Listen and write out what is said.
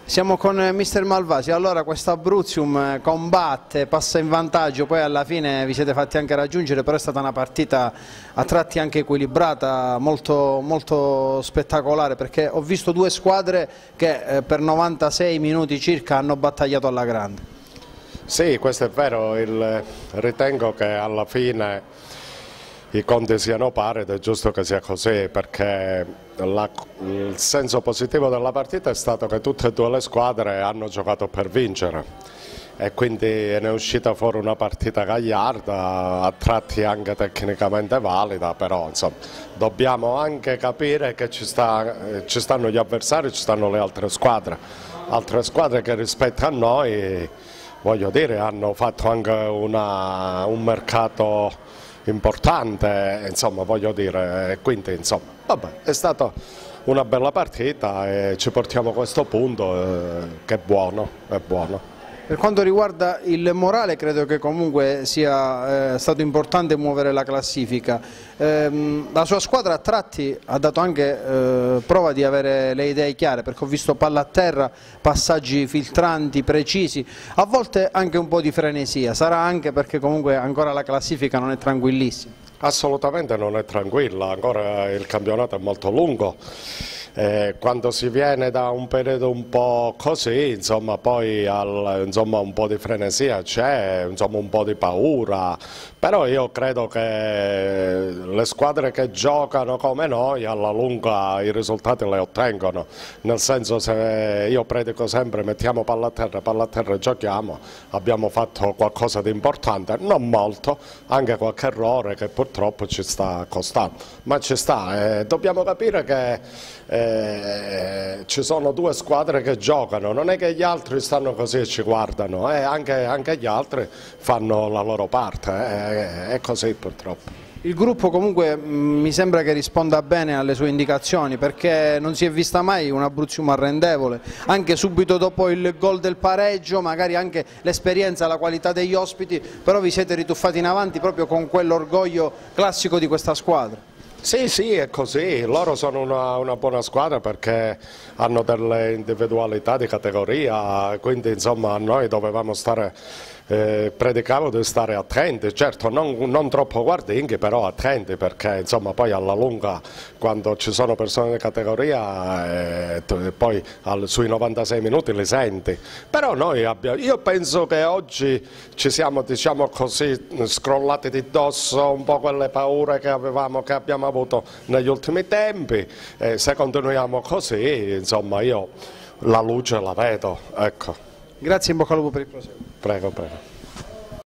Siamo con mister Malvasi. Allora questa Abruzzium combatte, passa in vantaggio, poi alla fine vi siete fatti anche raggiungere, però è stata una partita a tratti anche equilibrata, molto spettacolare, perché ho visto due squadre che per 96 minuti circa hanno battagliato alla grande. Sì, questo è vero, ritengo che alla fine i conti siano pari ed è giusto che sia così, perché il senso positivo della partita è stato che tutte e due le squadre hanno giocato per vincere e quindi ne è uscita fuori una partita gagliarda, a tratti anche tecnicamente valida, però insomma, dobbiamo anche capire che ci stanno gli avversari, ci stanno le altre squadre che rispetto a noi, voglio dire, hanno fatto anche un mercato importante, insomma, voglio dire, quindi insomma, vabbè, è stata una bella partita e ci portiamo a questo punto che è buono, è buono. Per quanto riguarda il morale, credo che comunque sia stato importante muovere la classifica. La sua squadra a tratti ha dato anche prova di avere le idee chiare, perché ho visto palla a terra, passaggi filtranti, precisi, a volte anche un po' di frenesia. Sarà anche perché comunque ancora la classifica non è tranquillissima. Assolutamente non è tranquilla, ancora il campionato è molto lungo. Quando si viene da un periodo un po' così, insomma, poi insomma, un po' di frenesia c'è, insomma, un po' di paura, però io credo che le squadre che giocano come noi alla lunga i risultati le ottengono, nel senso, se io predico sempre mettiamo palla a terra e giochiamo, abbiamo fatto qualcosa di importante, non molto, anche qualche errore che purtroppo ci sta costando, ma ci sta, dobbiamo capire che ci sono due squadre che giocano, non è che gli altri stanno così e ci guardano, anche gli altri fanno la loro parte, è così purtroppo. Il gruppo comunque mi sembra che risponda bene alle sue indicazioni, perché non si è vista mai un Abruzzium arrendevole, anche subito dopo il gol del pareggio, magari anche l'esperienza, la qualità degli ospiti, però vi siete rituffati in avanti proprio con quell'orgoglio classico di questa squadra. Sì, sì, è così, loro sono una buona squadra perché hanno delle individualità di categoria, quindi insomma noi dovevamo stare, predicavo di stare attenti, certo non troppo guardinghi, però attenti, perché insomma poi alla lunga quando ci sono persone di categoria poi sui 96 minuti li senti, però io penso che oggi ci siamo, diciamo così, scrollati di dosso un po' quelle paure che abbiamo avuto negli ultimi tempi, se continuiamo così insomma io la luce la vedo, ecco. Grazie, in bocca al lupo per il proseguo. Prego, prego.